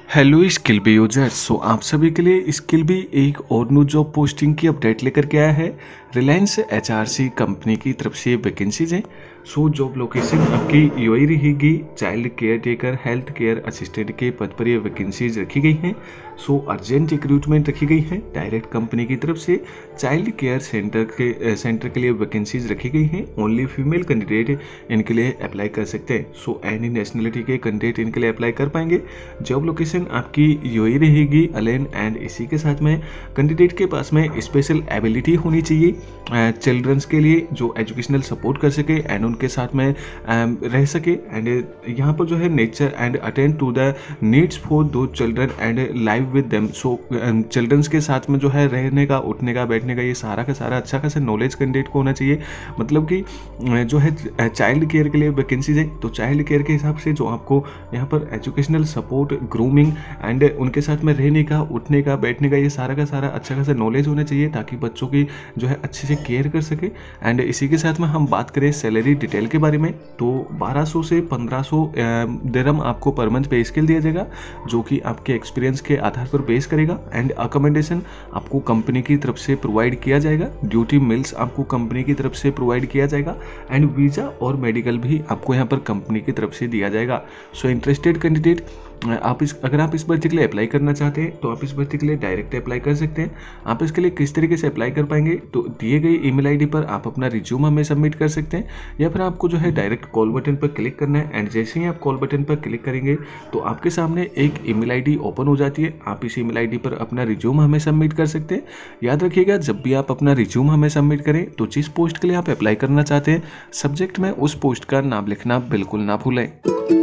Hello skill B users. आप सभी के लिए स्किल बी एक और न्यू जॉब पोस्टिंग की अपडेट लेकर के आया है। रिलायंस एचआरसी कंपनी की तरफ से वैकेंसीज हैं। जॉब लोकेशन आपकी यूएई रहेगी। Child caretaker, health care assistant के पद पर ये वैकेंसीज रखी गई हैं। अर्जेंट रिक्रूटमेंट रखी गई है डायरेक्ट कंपनी की तरफ से। चाइल्ड केयर सेंटर के लिए वैकेंसीज रखी गई हैं। ओनली फीमेल कैंडिडेट इनके लिए अप्लाई कर सकते हैं। एनी नेशनलिटी के कैंडिडेट इनके लिए अप्लाई कर पाएंगे। जॉब लोकेशन आपकी यूएई रहेगी अलेन एंड इसी के साथ में कैंडिडेट के पास में स्पेशल एबिलिटी होनी चाहिए चिल्ड्रंस के लिए, जो एजुकेशनल सपोर्ट कर सके एंड उनके साथ में रह सके। एंड यहाँ पर जो है nature and attend to the needs for दो children and live with them. Childrens के साथ में जो है रहने का, उठने का, बैठने का, ये सारा का सारा अच्छा खासा नॉलेज कैंडिडेट को होना चाहिए। मतलब कि जो है चाइल्ड केयर के लिए वैकेंसीज है, तो चाइल्ड केयर के हिसाब से जो आपको यहाँ पर एजुकेशनल सपोर्ट, ग्रूमिंग एंड उनके साथ में रहने का, उठने का, बैठने का, ये सारा का सारा अच्छा खासा नॉलेज होना चाहिए ताकि बच्चों की जो है अच्छे से केयर कर सके। एंड इसी के साथ में हम बात करें सैलरी डिटेल के बारे में, तो 1200 से 1500 दिरहम आपको पर मंथ पे स्केल दिया जाएगा, जो कि आपके एक्सपीरियंस के आधार पर बेस करेगा। एंड अकोमोडेशन आपको कंपनी की तरफ से प्रोवाइड किया जाएगा। ड्यूटी मिल्स आपको कंपनी की तरफ से प्रोवाइड किया जाएगा। एंड वीज़ा और मेडिकल भी आपको यहाँ पर कंपनी की तरफ से दिया जाएगा। इंटरेस्टेड कैंडिडेट अगर आप इस भर्ती के लिए अप्लाई करना चाहते हैं तो आप इस भर्ती के लिए डायरेक्ट अप्लाई कर सकते हैं। आप इसके लिए किस तरीके से अप्लाई कर पाएंगे, तो दिए गए ईमेल आईडी पर आप अपना रिज्यूम हमें सबमिट कर सकते हैं, या फिर आपको जो है डायरेक्ट कॉल बटन पर क्लिक करना है। एंड जैसे ही आप कॉल बटन पर क्लिक करेंगे तो आपके सामने एक ईमेल आईडी ओपन हो जाती है। आप इस ईमेल आईडी पर अपना रिज्यूम हमें सबमिट कर सकते हैं। याद रखिएगा, जब भी आप अपना रिज्यूम हमें सबमिट करें तो जिस पोस्ट के लिए आप अप्लाई करना चाहते हैं, सब्जेक्ट में उस पोस्ट का नाम लिखना बिल्कुल ना भूलें।